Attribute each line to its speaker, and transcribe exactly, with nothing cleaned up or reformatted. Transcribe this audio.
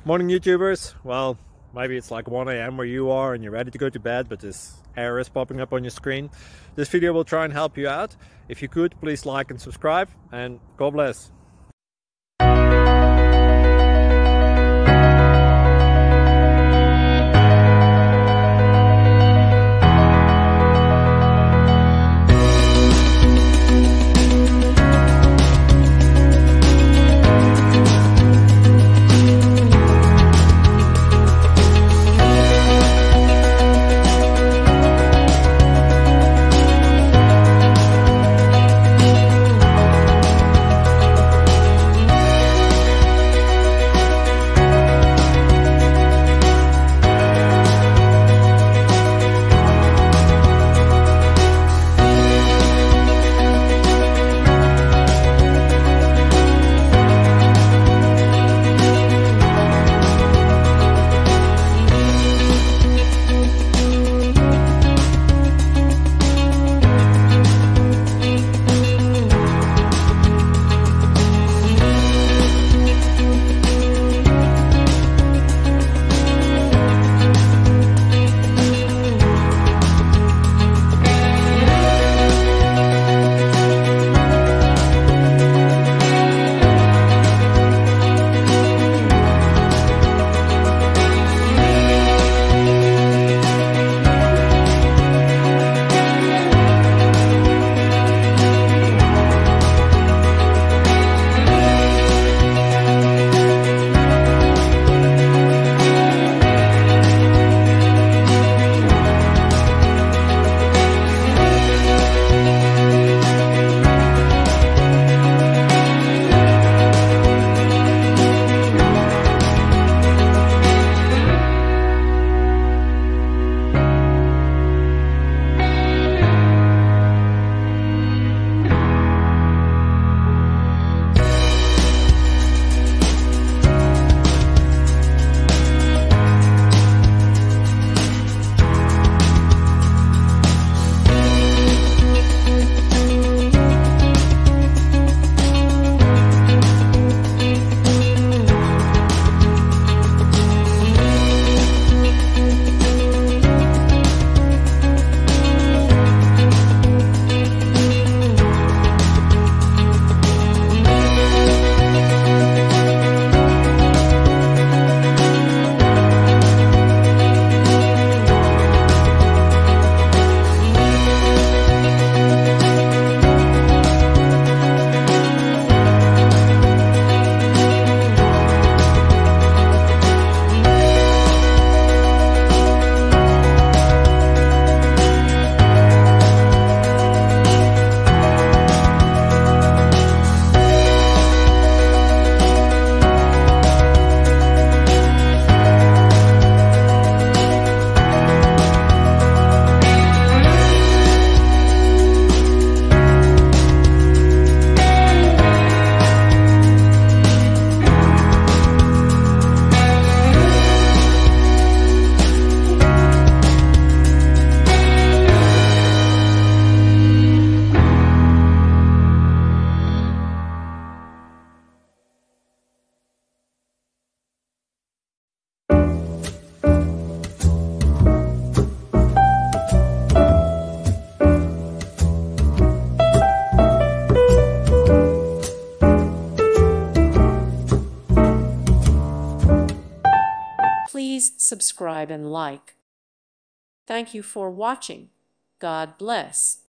Speaker 1: Morning YouTubers. Well, maybe it's like one A M where you are and you're ready to go to bed, but this error is popping up on your screen. This video will try and help you out. If you could, please like and subscribe, and God bless.
Speaker 2: Please subscribe and like. Thank you for watching. God bless.